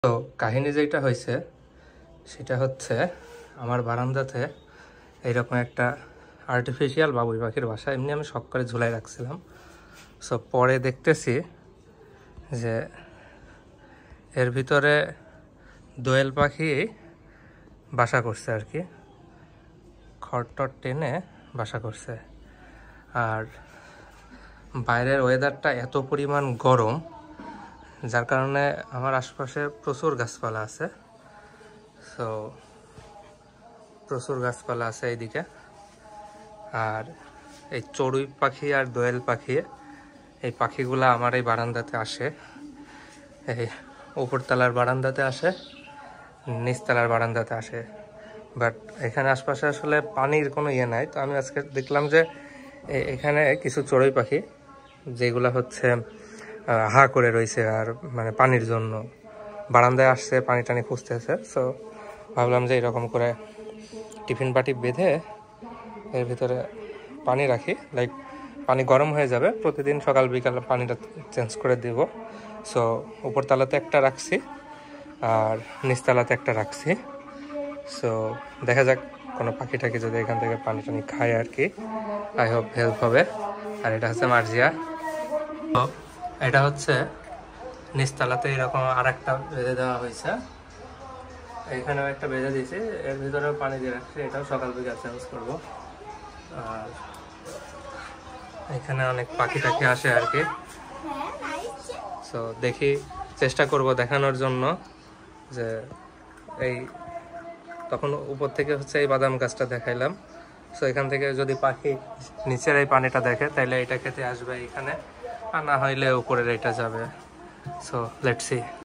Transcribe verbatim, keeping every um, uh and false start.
তো কাহিনী যেটা হয়েছে সেটা হচ্ছে আমার বারান্দাতে এইরকম একটা আর্টিফিশিয়াল বাবুই পাখির বাসা এমনি আমি শখ করে ঝুলাই রাখছিলাম। সো পরে দেখতেছি যে এর ভিতরে দোয়েল পাখি বাসা করছে আর কি, খড়টড় টেনে বাসা করছে। আর বাইরের ওয়েদারটা এত পরিমাণ গরম যার কারণে আমার আশপাশে প্রচুর গাছপালা আছে। সো প্রচুর গাছপালা আছে এইদিকে। আর এই চড়ুই পাখি আর দোয়েল পাখি, এই পাখিগুলা আমার এই বারান্দাতে আসে, এই উপরতলার বারান্দাতে আসে, নিচতলার বারান্দাতে আসে। বাট এখানে আশপাশে আসলে পানির কোনো ইয়ে নাই। তো আমি আজকে দেখলাম যে এখানে কিছু চড়ুই পাখি যেগুলা হচ্ছে হা করে রয়েছে আর মানে পানির জন্য বারান্দায় আসছে, পানি টানি খুঁজতেছে। সো ভাবলাম যে এরকম করে টিফিন বাটি বেঁধে এর ভিতরে পানি রাখি, লাইক পানি গরম হয়ে যাবে, প্রতিদিন সকাল বিকাল পানিটা চেঞ্জ করে দেব। সো উপরতলাতে একটা রাখছি আর নিচতলাতে একটা রাখছি। সো দেখা যাক কোনো পাখি টাকি যদি এখান থেকে পানি টানি খায় আর কি, আই হোপ হেল্প হবে। আর এটা হচ্ছে মার্জিয়া। তো এটা হচ্ছে নিচতলাতে এরকম আর একটা বেঁধে দেওয়া হয়েছে, এখানেও একটা বেঁধে দিয়েছি, এর ভিতরেও পানি দিয়ে রাখছি, এটাও সকাল বিকাল চেঞ্জ করবো। আর এখানে অনেক পাখি টাখি আসে আর কি। সো দেখি, চেষ্টা করব দেখানোর জন্য যে এই তখন উপর থেকে হচ্ছে এই বাদাম গাছটা দেখাইলাম। সো এখান থেকে যদি পাখি নিচের এই পানিটা দেখে তাহলে এটা খেতে আসবে এখানে, আর না হইলে উপরের এটা যাবে। So let's C.